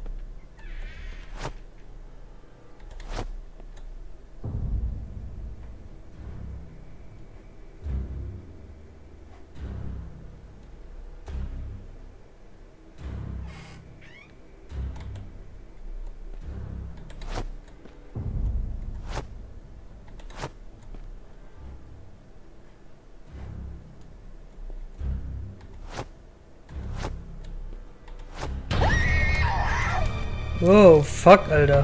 Oh, fuck, Alter.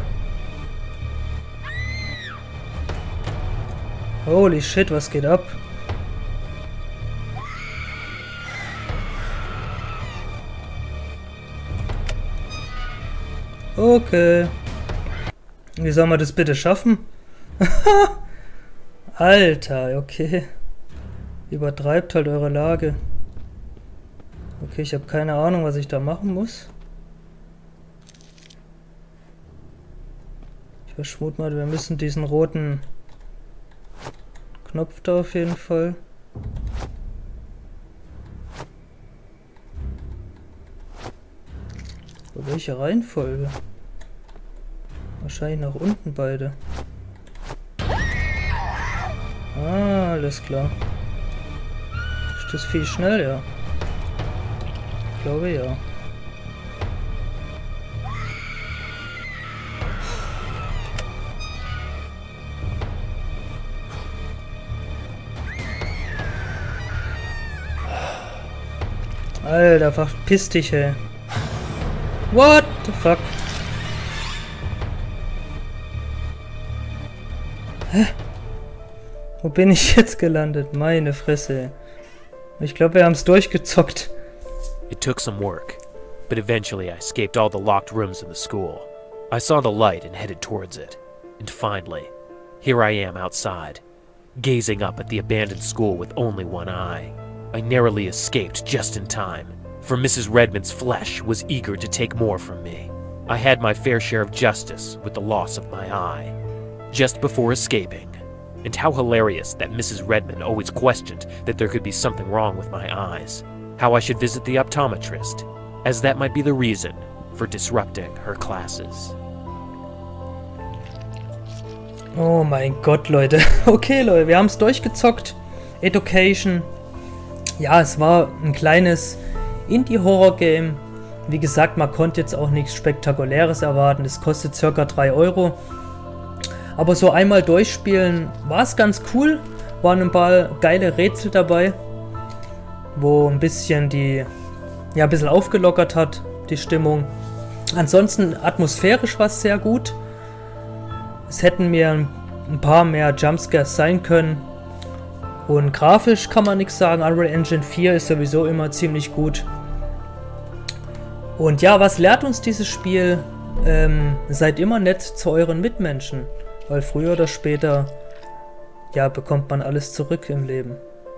Holy shit, was geht ab? Okay. Wie soll man das bitte schaffen? Alter, okay. Übertreibt halt eure Lage. Okay, ich habe keine Ahnung, was ich da machen muss. Ich vermute mal, wir müssen diesen roten Knopf da auf jeden Fall. Aber welche Reihenfolge? Wahrscheinlich nach unten beide. Ah, alles klar. Ist das viel schnell, ja? Ich glaube ja. Alter, verpiss dich, ey. What the fuck? Hä? Wo bin ich jetzt gelandet? Meine Fresse. Ich glaube, wir haben es durchgezockt. It took some work, but eventually I escaped all the locked rooms in the school. I saw the light and headed towards it. And finally, here I am outside, gazing up at the abandoned school with only one eye. I narrowly escaped just in time, for Mrs. Redmond's flesh was eager to take more from me. I had my fair share of justice with the loss of my eye. Just before escaping, and how hilarious that Mrs. Redmond always questioned that there could be something wrong with my eyes. How I should visit the optometrist, as that might be the reason for disrupting her classes. Oh mein Gott, Leute. Okay, Leute, wir haben es durchgezockt. Education. Ja, es war ein kleines Indie-Horror-Game. Wie gesagt, man konnte jetzt auch nichts Spektakuläres erwarten. Es kostet ca. 3 Euro. Aber so einmal durchspielen war es ganz cool. Waren ein paar geile Rätsel dabei, wo ein bisschen ein bisschen aufgelockert hat, die Stimmung. Ansonsten atmosphärisch war es sehr gut. Es hätten mir ein paar mehr Jumpscares sein können. Und grafisch kann man nichts sagen. Unreal Engine 4 ist sowieso immer ziemlich gut. Und ja, was lehrt uns dieses Spiel? Seid immer nett zu euren Mitmenschen. Weil früher oder später, ja, bekommt man alles zurück im Leben.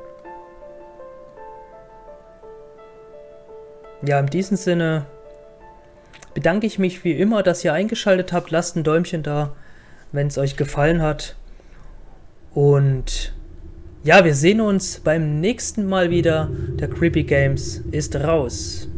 Ja, in diesem Sinne bedanke ich mich wie immer, dass ihr eingeschaltet habt. Lasst ein Däumchen da, wenn es euch gefallen hat. Und Ja, wir sehen uns beim nächsten Mal wieder. Der Creepy Games ist raus.